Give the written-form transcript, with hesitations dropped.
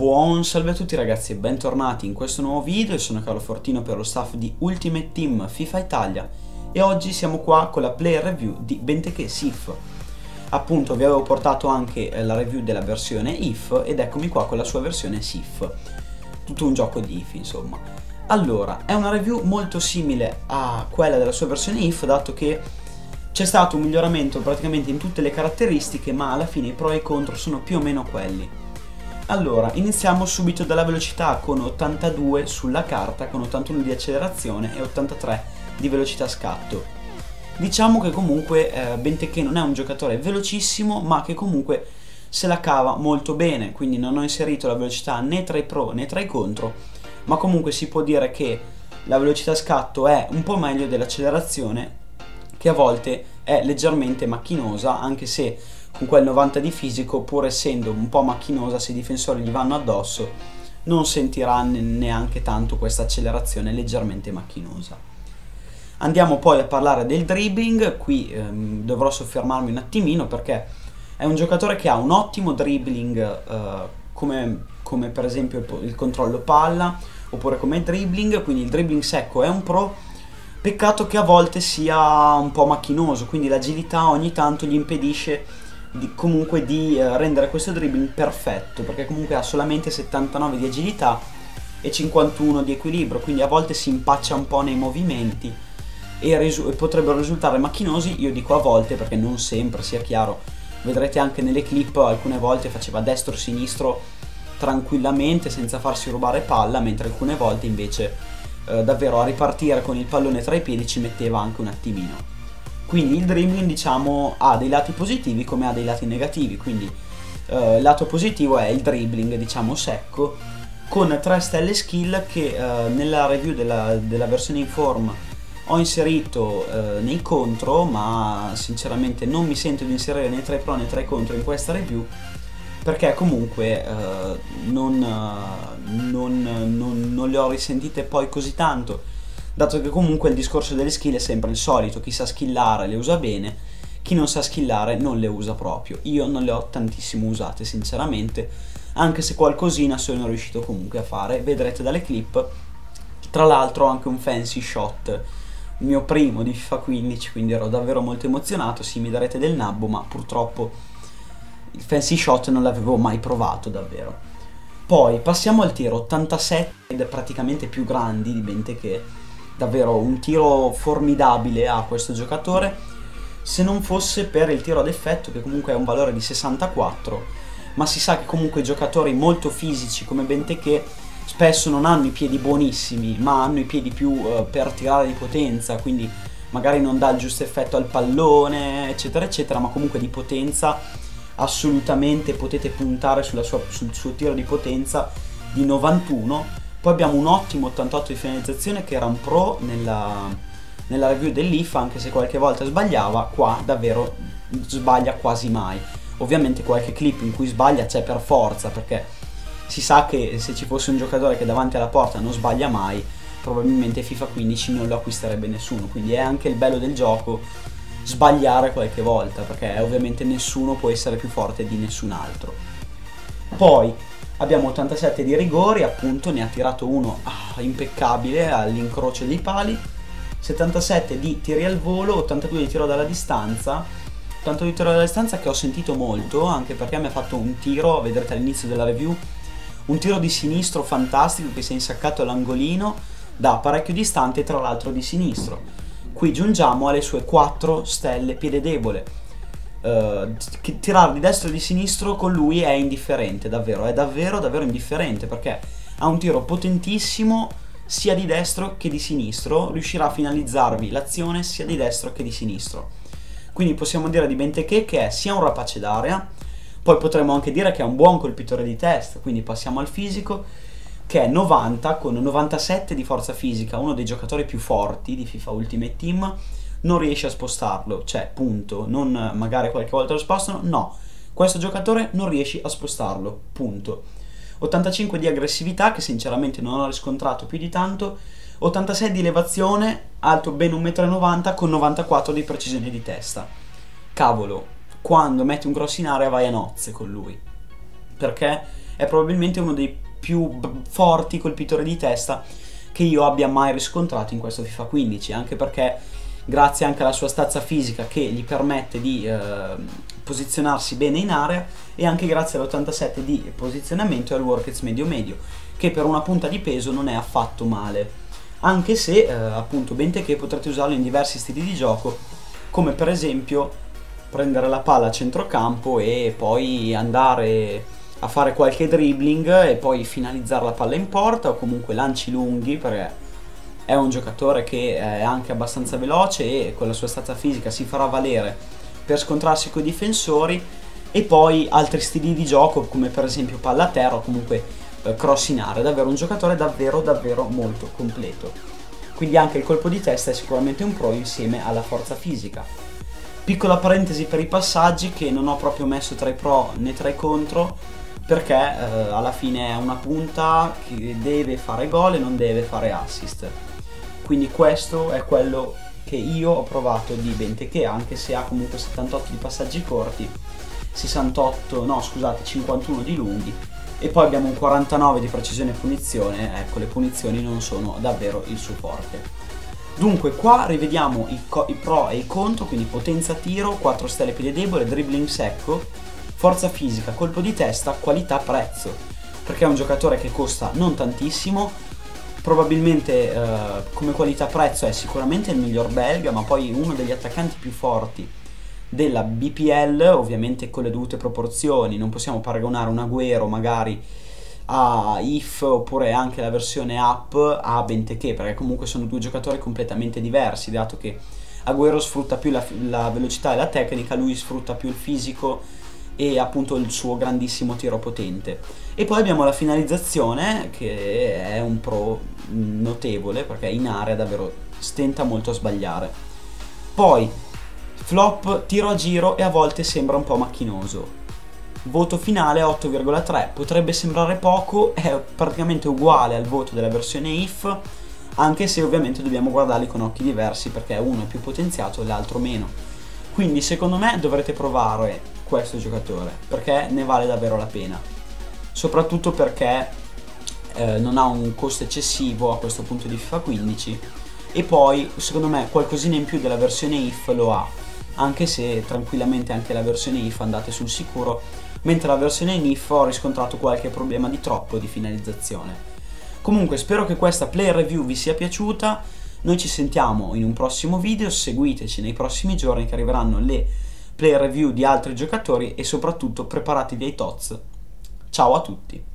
Buon salve a tutti ragazzi e bentornati in questo nuovo video. Io sono Carlo Fortino per lo staff di Ultimate Team FIFA Italia e oggi siamo qua con la player review di Benteke Sif. Appunto vi avevo portato anche la review della versione IF ed eccomi qua con la sua versione Sif. Tutto un gioco di IF insomma. Allora, è una review molto simile a quella della sua versione IF, dato che c'è stato un miglioramento praticamente in tutte le caratteristiche, ma alla fine i pro e i contro sono più o meno quelli. Allora, iniziamo subito dalla velocità con 82 sulla carta, con 81 di accelerazione e 83 di velocità scatto. Diciamo che comunque Benteke non è un giocatore velocissimo, ma che comunque se la cava molto bene, quindi non ho inserito la velocità né tra i pro né tra i contro, ma comunque si può dire che la velocità scatto è un po' meglio dell'accelerazione, che a volte è leggermente macchinosa, anche se con quel 90 di fisico, pur essendo un po' macchinosa, se i difensori gli vanno addosso non sentirà neanche tanto questa accelerazione leggermente macchinosa. Andiamo poi a parlare del dribbling. Qui dovrò soffermarmi un attimino perché è un giocatore che ha un ottimo dribbling, come per esempio il controllo palla oppure come dribbling, quindi il dribbling secco è un pro. Peccato che a volte sia un po' macchinoso, quindi l'agilità ogni tanto gli impedisce comunque di rendere questo dribbling perfetto, perché comunque ha solamente 79 di agilità e 51 di equilibrio, quindi a volte si impaccia un po' nei movimenti e potrebbero risultare macchinosi. Io dico a volte perché non sempre, sia chiaro, vedrete anche nelle clip alcune volte faceva destro-sinistro tranquillamente senza farsi rubare palla, mentre alcune volte invece davvero a ripartire con il pallone tra i piedi ci metteva anche un attimino. Quindi il dribbling, diciamo, ha dei lati positivi come ha dei lati negativi. Quindi il lato positivo è il dribbling, diciamo, secco, con 3 stelle skill che nella review della versione in form ho inserito nei contro, ma sinceramente non mi sento di inserire né tra i pro né tra i contro in questa review, perché comunque non le ho risentite poi così tanto, dato che comunque il discorso delle skill è sempre il solito: chi sa skillare le usa bene, chi non sa skillare non le usa proprio. Io non le ho tantissimo usate sinceramente, anche se qualcosina sono riuscito comunque a fare, vedrete dalle clip. Tra l'altro ho anche un fancy shot, il mio primo di FIFA 15, quindi ero davvero molto emozionato. Sì, mi darete del nabbo, ma purtroppo il fancy shot non l'avevo mai provato davvero. Poi passiamo al tiro 87, ed è praticamente più grandi di Benteke. Davvero un tiro formidabile a questo giocatore, se non fosse per il tiro ad effetto, che comunque è un valore di 64, ma si sa che comunque i giocatori molto fisici come Benteke spesso non hanno i piedi buonissimi, ma hanno i piedi più per tirare di potenza, quindi magari non dà il giusto effetto al pallone eccetera eccetera, ma comunque di potenza assolutamente potete puntare sul suo tiro di potenza di 91. Poi abbiamo un ottimo 88 di finalizzazione, che era un pro nella review dell'IF, anche se qualche volta sbagliava. Qua davvero sbaglia quasi mai. Ovviamente qualche clip in cui sbaglia c'è per forza, perché si sa che se ci fosse un giocatore che davanti alla porta non sbaglia mai, probabilmente FIFA 15 non lo acquisterebbe nessuno. Quindi è anche il bello del gioco sbagliare qualche volta, perché ovviamente nessuno può essere più forte di nessun altro. Poi abbiamo 87 di rigori, appunto, ne ha tirato uno impeccabile all'incrocio dei pali, 77 di tiri al volo, 82 di tiro dalla distanza, 82 di tiro dalla distanza che ho sentito molto, anche perché mi ha fatto un tiro, vedrete all'inizio della review, un tiro di sinistro fantastico che si è insaccato all'angolino da parecchio distante, tra l'altro di sinistro. Qui giungiamo alle sue 4 stelle piede debole. Tirare di destra o di sinistro con lui è indifferente, davvero, è davvero indifferente, perché ha un tiro potentissimo sia di destro che di sinistro, riuscirà a finalizzarvi l'azione sia di destro che di sinistro. Quindi possiamo dire di Benteke che è sia un rapace d'area, poi potremmo anche dire che è un buon colpitore di testa. Quindi passiamo al fisico, che è 90 con 97 di forza fisica, uno dei giocatori più forti di FIFA Ultimate Team. Non riesce a spostarlo, cioè punto, non magari qualche volta lo spostano, no, questo giocatore non riesci a spostarlo, punto. 85 di aggressività, che sinceramente non ho riscontrato più di tanto, 86 di elevazione, alto ben 1,90 m con 94 di precisione di testa. Cavolo, quando metti un cross in area vai a nozze con lui, perché è probabilmente uno dei più forti colpitori di testa che io abbia mai riscontrato in questo FIFA 15, anche perché grazie anche alla sua stazza fisica che gli permette di posizionarsi bene in area, e anche grazie all'87 di posizionamento e al workets medio-medio, che per una punta di peso non è affatto male, anche se appunto Benteke potrete usarlo in diversi stili di gioco, come per esempio prendere la palla a centrocampo e poi andare a fare qualche dribbling e poi finalizzare la palla in porta, o comunque lanci lunghi, perché è un giocatore che è anche abbastanza veloce e con la sua stazza fisica si farà valere per scontrarsi con i difensori, e poi altri stili di gioco come per esempio palla a terra o comunque cross in area. Davvero un giocatore davvero molto completo, quindi anche il colpo di testa è sicuramente un pro insieme alla forza fisica. Piccola parentesi per i passaggi, che non ho proprio messo tra i pro né tra i contro, perché alla fine è una punta che deve fare gol e non deve fare assist, quindi questo è quello che io ho provato di Benteke, anche se ha comunque 78 di passaggi corti, 51 di lunghi, e poi abbiamo un 49 di precisione e punizione. Ecco, le punizioni non sono davvero il suo forte. Dunque qua rivediamo i pro e i contro, quindi potenza tiro, 4 stelle piede debole, dribbling secco, forza fisica, colpo di testa, qualità prezzo, perché è un giocatore che costa non tantissimo, probabilmente come qualità prezzo è sicuramente il miglior belga, ma poi uno degli attaccanti più forti della BPL, ovviamente con le dovute proporzioni. Non possiamo paragonare un Agüero magari a If, oppure anche la versione app a Benteke, perché comunque sono due giocatori completamente diversi, dato che Agüero sfrutta più la velocità e la tecnica, lui sfrutta più il fisico e appunto il suo grandissimo tiro potente. E poi abbiamo la finalizzazione, che è un pro notevole, perché in area davvero stenta molto a sbagliare. Poi flop, tiro a giro e a volte sembra un po' macchinoso. Voto finale 8,3, potrebbe sembrare poco, è praticamente uguale al voto della versione IF, anche se ovviamente dobbiamo guardarli con occhi diversi, perché uno è più potenziato e l'altro meno. Quindi secondo me dovrete provare questo giocatore, perché ne vale davvero la pena, soprattutto perché non ha un costo eccessivo a questo punto di FIFA 15, e poi secondo me qualcosina in più della versione IF lo ha, anche se tranquillamente anche la versione IF andate sul sicuro, mentre la versione IF ho riscontrato qualche problema di troppo di finalizzazione. Comunque spero che questa player review vi sia piaciuta, noi ci sentiamo in un prossimo video, seguiteci nei prossimi giorni che arriveranno le player review di altri giocatori, e soprattutto preparatevi ai TOTS. Ciao a tutti!